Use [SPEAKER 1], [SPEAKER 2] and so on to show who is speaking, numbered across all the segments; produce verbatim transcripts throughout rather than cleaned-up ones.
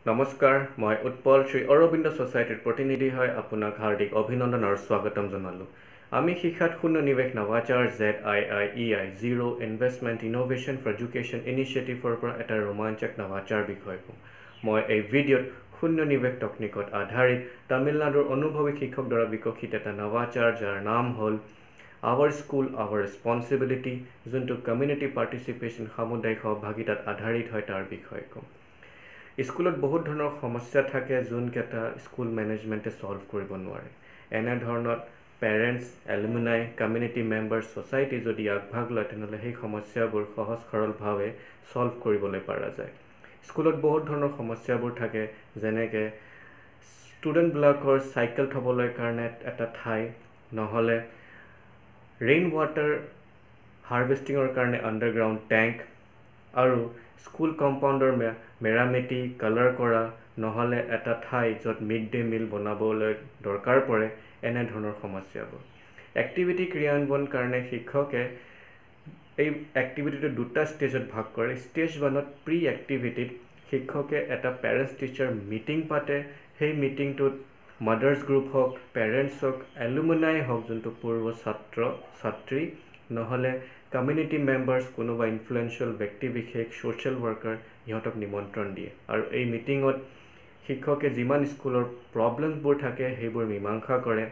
[SPEAKER 1] নমস্কাৰ মই উৎপল শ্ৰী অৰবিন্দ সোসাইটিৰ প্ৰতিনিধি হৈ আপোনাক হাৰ্দিক অভিনন্দন আৰু স্বাগতম জনালো। আমি শিক্ষাত শূন্য নিৱেশ নৱাচাৰ Z I I E I zero investment innovation for education ইনিচিয়েটিভৰ পৰা এটা ৰোমাঞ্চক নৱাচাৰ বিষয় কম। মই এই ভিডিঅ'ত শূন্য নিৱেশ টেকনিকত আধাৰিত তামিলনাডুৰ অনুভৱী শিক্ষক দ্বাৰা বিকশিত এটা নৱাচাৰ যাৰ নাম হ'ল আৱাৰ স্কুল আৱাৰ ৰেছপনচিবিলিটি, যোনটো কমিউনিটি পাৰ্টিচিপেশ্যন সামুদায়িক সহভাগিতাত আধাৰিত হয় তাৰ বিষয়ে কম। স্কুলত বহুত ধৰণৰ সমস্যা থাকে যোনকেইটা স্কুল মেনেজমেণ্টে ছল্ভ কৰিব নোৱাৰে। এনেধৰণত parents, alumni, community member, society যদি আগভাগ লয় তেনেহ'লে সেই সমস্যাবোৰ সহজ সৰলভাৱে ছল্ভ কৰিবলৈ পৰা যায়। স্কুলত বহুত ধৰণৰ সমস্যাবোৰ থাকে, যেনেকৈ ষ্টুডেণ্টবিলাকৰ চাইকেল থ'বলৈ কাৰণে এটা ঠাই, নহ'লে ৰেইন ৱাটাৰ হাৰ্ভেষ্টিঙৰ কাৰণে আণ্ডাৰগ্ৰাউণ্ড টেংক, আৰু স্কুল কম্পাউণ্ডৰ মেৰামতি, কালাৰ কৰা, নহ'লে এটা ঠাই য'ত মিড ডে মিল বনাবলৈ দৰকাৰ পৰে, এনেধৰণৰ সমস্যাবোৰ। এক্টিভিটি ক্ৰিয়ান্বয়নৰ কাৰণে শিক্ষকে এই এক্টিভিটিটো দুটা ষ্টেজত ভাগ কৰে। ষ্টেজ ওৱানত প্ৰি এক্টিভিটিত শিক্ষকে এটা পেৰেণ্টছ টিচাৰ মিটিং পাতে। সেই মিটিংটোত মাদাৰ্ছ গ্ৰুপ হওক, পেৰেণ্টছ হওক, এলুমিনাই হওক, যোনটো পূৰ্ব ছাত্ৰ ছাত্ৰী, নহ'লে কমিউনিটি মেম্বাৰ্ছ, কোনোবা ইনফ্লুৱেঞ্চিয়েল ব্যক্তি বিশেষ, ছ'চিয়েল ৱৰ্কাৰ, ইহঁতক নিমন্ত্ৰণ দিয়ে। আৰু এই মিটিঙত শিক্ষকে যিমান স্কুলৰ প্ৰব্লেমবোৰ থাকে সেইবোৰ মীমাংসা কৰে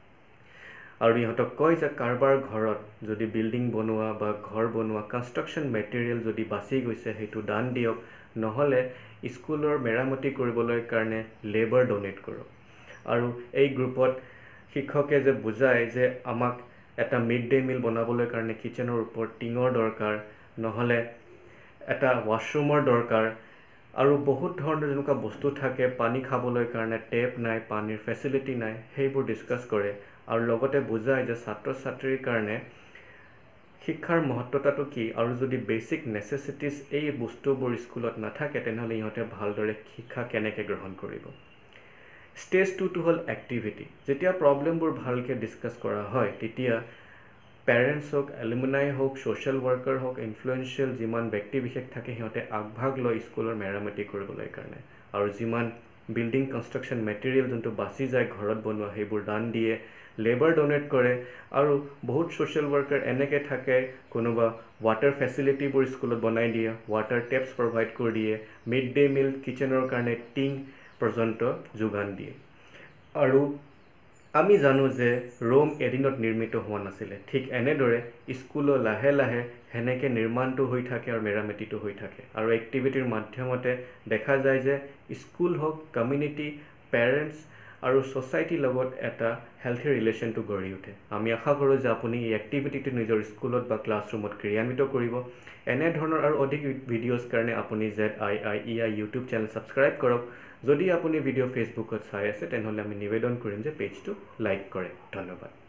[SPEAKER 1] আৰু ইহঁতক কয় যে কাৰোবাৰ ঘৰত যদি বিল্ডিং বনোৱা বা ঘৰ বনোৱা কনষ্ট্ৰাকশ্যন মেটেৰিয়েল যদি বাচি গৈছে সেইটো দান দিয়ক, নহ'লে স্কুলৰ মেৰামতি কৰিবলৈ কাৰণে লেবাৰ ডনেট কৰক। আৰু এই গ্ৰুপত শিক্ষকে যে বুজায় যে আমাক এটা মিড ডে মিল বনাবলৈ কাৰণে কিচেনৰ ওপৰত টিঙৰ দৰকাৰ, নহ'লে এটা ৱাছৰুমৰ দৰকাৰ, আৰু বহুত ধৰণৰ যেনেকুৱা বস্তু থাকে, পানী খাবলৈ কাৰণে টেপ নাই, পানীৰ ফেচিলিটি নাই, সেইবোৰ ডিছকাছ কৰে। আৰু লগতে বুজায় যে ছাত্ৰ ছাত্ৰীৰ কাৰণে শিক্ষাৰ মহত্বতাটো কি, আৰু যদি বেছিক নেচেচিটিজ এই বস্তুবোৰ স্কুলত নাথাকে তেনেহ'লে ইহঁতে ভালদৰে শিক্ষা কেনেকৈ গ্ৰহণ কৰিব। ষ্টেজ টুটো হ'ল এক্টিভিটি। যেতিয়া প্ৰব্লেমবোৰ ভালকৈ ডিছকাছ কৰা হয় তেতিয়া পেৰেণ্টছ হওক, এলুমিনাই হওক, ছ'চিয়েল ৱৰ্কাৰ হওক, ইনফ্লুৱেঞ্চিয়েল যিমান ব্যক্তি বিশেষ থাকে সিহঁতে আগভাগ লয় স্কুলৰ মেৰামতি কৰিবলৈ কাৰণে। আৰু যিমান বিল্ডিং কনষ্ট্ৰাকশ্যন মেটেৰিয়েল যোনটো বাচি যায় ঘৰত বনোৱা সেইবোৰ দান দিয়ে, লেবাৰ ডনেট কৰে। আৰু বহুত ছ'চিয়েল ৱৰ্কাৰ এনেকৈ থাকে, কোনোবা ৱাটাৰ ফেচিলিটিবোৰ স্কুলত বনাই দিয়ে, ৱাটাৰ টেপছ প্ৰভাইড কৰি দিয়ে, মিড ডে মিল কিচেনৰ কাৰণে টিং পৰ্যন্ত যোগান দিয়ে। আৰু আমি জানো যে ৰোম এদিনত নিৰ্মিত হোৱা নাছিলে, ঠিক এনেদৰে স্কুলো লাহে লাহে সেনেকৈ নিৰ্মাণটো হৈ থাকে আৰু মেৰামতিটো হৈ থাকে। আৰু এক্টিভিটিৰ মাধ্যমতে দেখা যায় যে স্কুল হওক, কমিউনিটি, পেৰেণ্টছ আৰু ছ'চাইটিৰ লগত এটা হেল্থি ৰিলেশ্যনটো গঢ়ি উঠে। আমি আশা কৰোঁ যে আপুনি এই এক্টিভিটিটো নিজৰ স্কুলত বা ক্লাছৰুমত ক্ৰিয়ান্বিত কৰিব। এনেধৰণৰ আৰু অধিক ভিডিঅ'ৰ কাৰণে আপুনি Z I I E I YouTube channel subscribe কৰক। যদি আপুনি ভিডিঅ' ফেচবুকত চাই আছে তেনেহ'লে আমি নিবেদন কৰিম যে পেজটো লাইক কৰে। ধন্যবাদ।